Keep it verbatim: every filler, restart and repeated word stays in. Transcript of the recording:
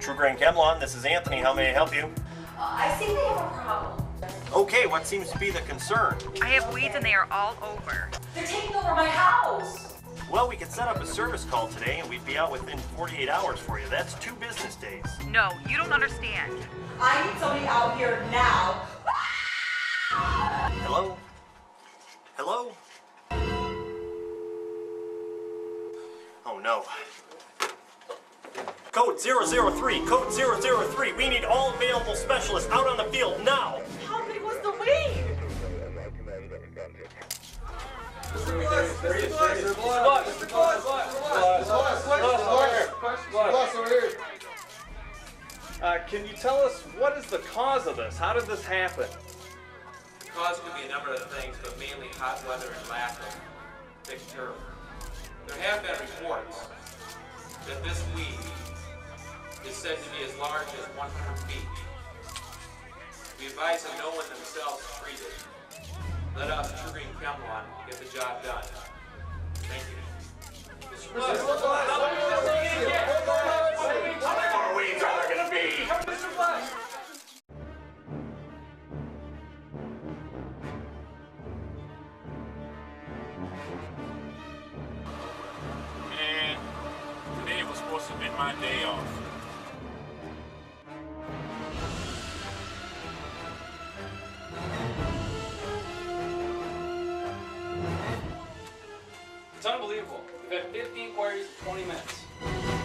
Trugreen Branch, this is Anthony. How may I help you? Uh, I think they have a problem. Okay, what seems to be the concern? I have weeds and they are all over. They're taking over my house. Well, we could set up a service call today and we'd be out within forty-eight hours for you. That's two business days. No, you don't understand. I need somebody out here now. Hello? Hello? Oh no. Code zero zero three, code zero zero three. We need all available specialists out on the field now. How big was the weed? Uh, can you tell us what is the cause of this? How did this happen? The cause could be a number of things, but mainly hot weather and lack of thick turf. There have been reports that this weed is said to be as large as one hundred feet. We advise that no one themselves treat it. Let us, Trugreen Branch I, get the job done. Thank you. Mister President. How many more weeds are there gonna be? Man, today was supposed to have been my day off. It's unbelievable. We've had fifty inquiries in twenty minutes.